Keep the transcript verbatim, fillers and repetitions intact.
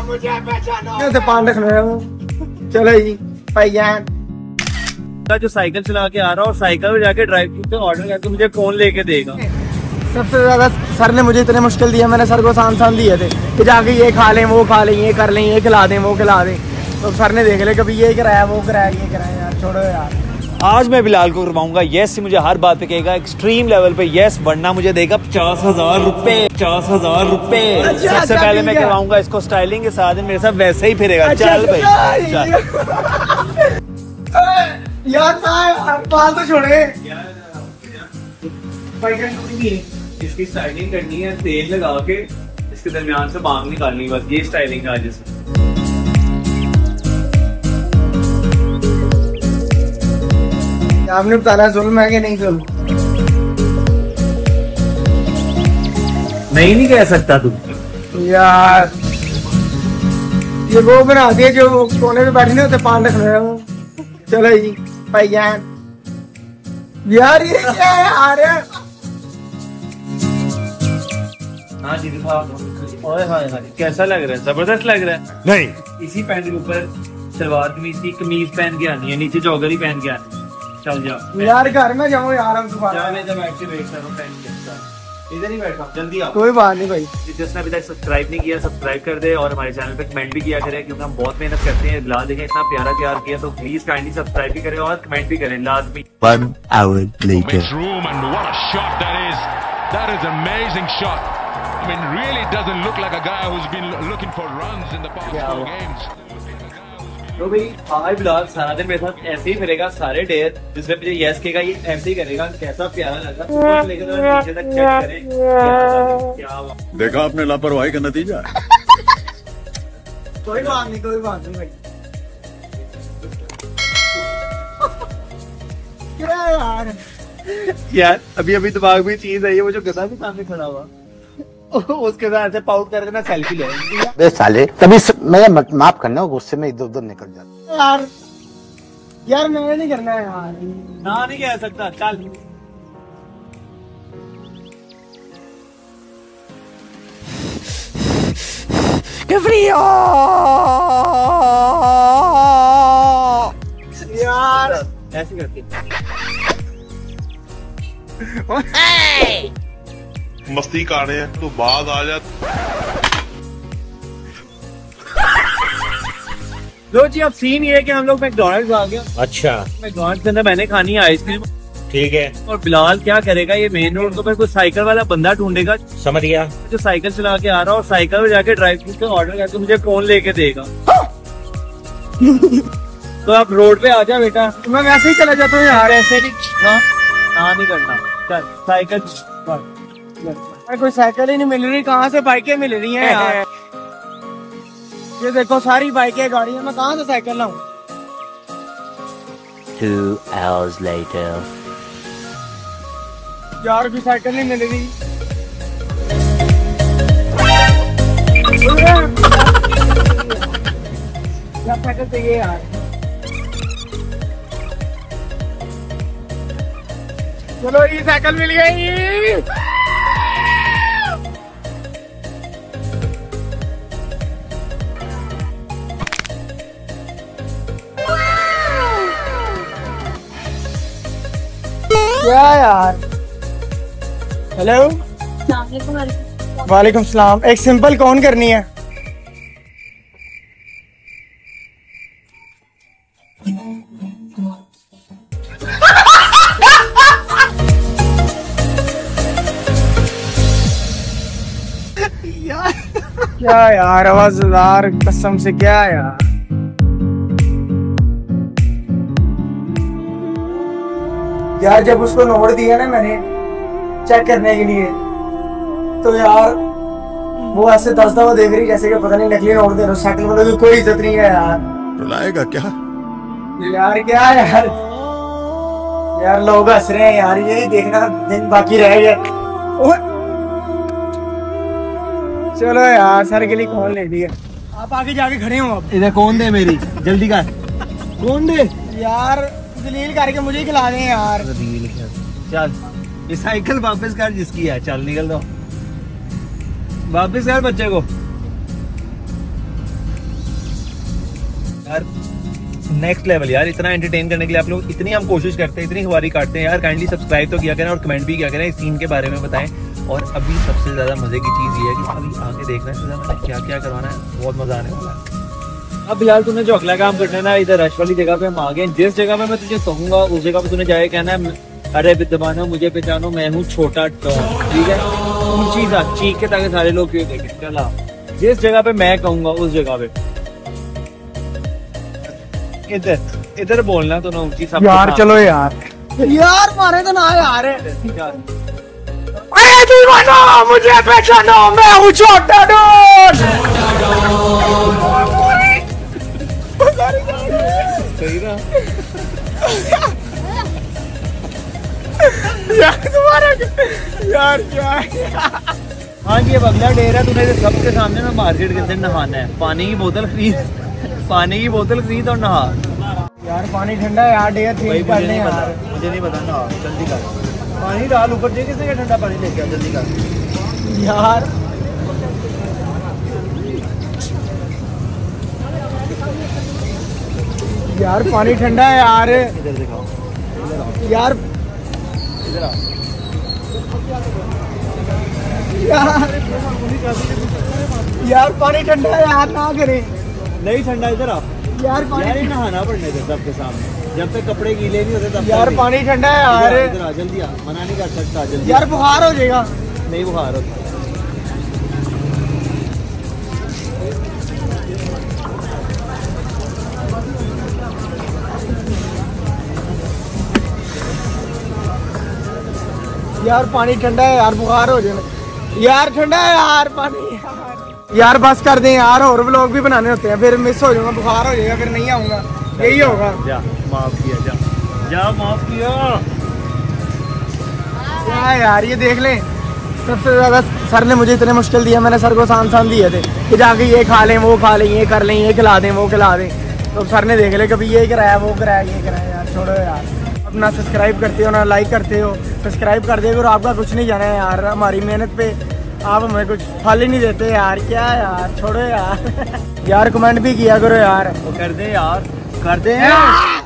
मुझे पहचानो। मैं तो पान रख रहा हूँ। चलो जी भाईजान जो साइकिल चला के आ रहा है और साइकिल में जाके ड्राइव थ्रू पे ऑर्डर करके मुझे कौन लेके देगा। सबसे ज्यादा सर ने मुझे इतने मुश्किल दिया, मैंने सर को सान सान दिए थे कि जाके ये खा लें वो खा लें ये कर लें ये खिला दें वो खिला दें, तो सर ने देख ले कभी ये कराया वो कराया ये कराया। यार छोड़ो यार। आज मैं बिलाल को करवाऊंगा यस, मुझे हर बात पे कहेगा एक्सट्रीम लेवल पे यस, वरना मुझे देगा पचास हजार रुपए पचास हजार रुपए। अच्छा, सबसे अच्छा, पहले मैं करवाऊंगा इसको स्टाइलिंग के साथ, मेरे साथ वैसे ही फिरेगा। अच्छा, चल भाई चल। यार बाल तो छोड़े। इसकी स्टाइलिंग करनी है, तेल लगा के इसके दरमियान से बांग निकालनी, बस ये स्टाइलिंग है आज इसमें। आपने बताना जुल्म है कि नहीं जुल्म? नहीं नहीं कह सकता तू यार। ये वो बना दिए जो कोने में बैठे होते पान रख रहे हूँ। चलो जी भाईजान। यार ये क्या है यार? हाँ जी दिखा। ओए हाय हाय कैसा लग रहा है? जबरदस्त लग रहा है। नहीं इसी पैंट के ऊपर सलवार कमीज की कमीज पहन के आनी है, नीचे जॉगर ही पहन के आनी है। चल जा यार घर में जाऊँ यार हम जा, मैं जब एक्टिव बैठ रहा हूँ पहन के इधर ही बैठा हूँ, जल्दी आओ। कोई बात नहीं भाई। जिसने अभी तक सब्सक्राइब नहीं किया सब्सक्राइब कर दे और हमारे चैनल पे कमेंट भी किया करें, क्योंकि हम बहुत मेहनत करते हैं। बिलाल देखें इतना प्यारा प्यार किया, तो प्लीज काइंडली सब्सक्राइब भी करें और कमेंट भी करें लाजमी। One hour later. Room and what a shot that is! That is an amazing shot. I mean, really doesn't look like a guy who's been looking for runs in the past four games. तो भाई हाय बिलाल सारा दिन मेरे साथ ऐसे ही फिरेगा सारे dare, जिसमें मुझे यस कहेगा ये ऐसे ही करेगा। कैसा प्यारा लगा, ऊपर से लेकर नीचे तक चेक करें क्या हुआ। देखा आपने लापरवाही का नतीजा। कोई बात नहीं कोई बात नहीं भाई। क्या यार यार अभी अभी दिमाग में चीज है, ये वो जो गधा भी सामने खड़ा हुआ उसके साथ ऐसे पाउट करके ना सेल्फी ले बे साले तभी मैं माफ करना गुस्से में इधर उधर निकल जाता यार। यार मैंने नहीं करना है यार। ना नहीं कह सकता। चल यार ऐसे करके मस्ती कर रहे हैं तो बाद आ जा। लो जी अब सीन ये है कि हम लोग मैकडॉनल्ड्स आ गए। अच्छा मैकडॉनल्ड्स के अंदर मैंने खानी है आइसक्रीम। ठीक है और बिलाल क्या करेगा, ये मेन रोड के ऊपर कोई साइकिल वाला बंदा ढूंढेगा समझ गया, जो साइकिल चला के आ रहा है और साइकिल में जाके ड्राइव थ्रू पे ऑर्डर करके मुझे कौन लेके देगा। तो आप रोड पे आ जा बेटा। मैं वैसे ही चला जाता हूँ यार। ऐसे नहीं हाँ हाँ नहीं करना। चल साइकिल यार कोई साइकिल ही नहीं मिल रही, कहाँ से बाइकें मिल रही हैं यार? ये देखो सारी बाइकें गाड़ियां, मैं कहाँ से साइकिल लाऊं? Two hours later. यार भी साइकिल नहीं मिल रही। यार साइकिल चाहिए यार। चलो ये साइकिल मिल गई। क्या यार? हेलो वालेकुम सलाम। एक सिंपल कौन करनी है? क्या यार आवाज़दार कसम से क्या यार। यार जब उसको नोट दिया ना मैंने चेक करने के लिए, तो यार वो ऐसे दस दफा देख रही जैसे कि पता नहीं नकली नोट दे रहा। शक्ल वालों की कोई इज्जत नहीं है यार। रुलाएगा क्या यार? क्या यार यार लोग हंस रहे हैं यार, ये देखना दिन बाकी रह गया। चलो यार सर के लिए कौन ले दिया? आप आगे जाके खड़े हो। अब इधर कौन दे मेरी जल्दी कर। कौन दे यार? दलील करके मुझे ही खिला दें यार। चल ये साइकिल वापस कर जिसकी है। चल निकल दो वापस कर बच्चे को। यार नेक्स्ट लेवल यार, इतना एंटरटेन करने के लिए आप लोग इतनी हम कोशिश करते हैं, इतनी खुबारी काटते हैं यार। काइंडली सब्सक्राइब तो किया करें और कमेंट भी किया करें, इस सीन के बारे में बताएं। और अभी सबसे ज्यादा मजे की चीज ये है कि अभी आगे देखना है मैंने क्या क्या करवाना है, बहुत मजा आने वाला है। अब फिलहाल तूने जो अगला काम करना है ना, इधर रश वाली जगह पे हम आ गए। जिस जगह पे मैं तुझे कहूंगा उस जगह पे तूने जाए कहना है, अरे विद्यमानो मुझे पहचानो, मैं हूँ छोटा टॉम, ठीक है। ऊंची सा चीख के ताकि सारे लोग क्यों देखें। चला जिस जगह पे मैं कहूंगा उस जगह पे इधर इधर बोलना तो ना ऊंची सा यार। चलो यार यार मारे तो ना यार। अरे दीवाना मुझे पहचानो, मैं हूँ छोटा डॉन। सही ना यार तुम्हारा यार क्या है? हाँ जी, अब अगला डेर है। तूने सबके सामने ना मार्केट के अंदर नहाना है। पानी की बोतल खरीद पानी की बोतल खरीद और नहा। यार पानी ठंडा है यार, डेयर चेंज कर ले यार। मुझे नहीं पता, नहा जल्दी कर। पानी डाल ऊपर से, किसने ठंडा पानी लेके आ, जल्दी कर यार। यार पानी ठंडा है यार। इधर दिखाओ यार इधर आ यार। यार पानी ठंडा है यार, ना करें। नहीं ठंडा, इधर आ यार पानी यार, नहाना पड़ने दे सबके सामने, जब तक कपड़े गीले नहीं होते तब यार पानी ठंडा है यार। इधर आ जल्दी आ, मना नहीं कर सकता, जल्दी यार बुखार हो जाएगा। नहीं बुखार होता। यार पानी ठंडा है यार, बुखार हो जाएगा। यार ठंडा है यार पानी यार। यार बस कर दें यार, और व्लॉग भी बनाने होते हैं, फिर मिस हो जाऊंगा, बुखार हो जाएगा, फिर नहीं आऊंगा। यही होगा। जा माफ किया, जा जा माफ किया। क्या यार ये देख लें, सबसे ज्यादा सर ने मुझे इतने मुश्किल दिया, मैंने सर को आसान आसान दिए थे कि जाके ये खा लें, वो खा लें, ये कर लें, ये खिला दें, वो खिला दें। तो सर ने देख ले कभी ये कराया, वो कराया, ये कराया। यार छोड़ो यार, अपना सब्सक्राइब करते हो ना लाइक करते हो, सब्सक्राइब कर देगा और आपका कुछ नहीं जाना है यार। हमारी मेहनत पे आप हमें कुछ फल ही नहीं देते यार। क्या यार, छोड़ो यार। यार कमेंट भी किया करो यार। वो कर दे यार, कर दे।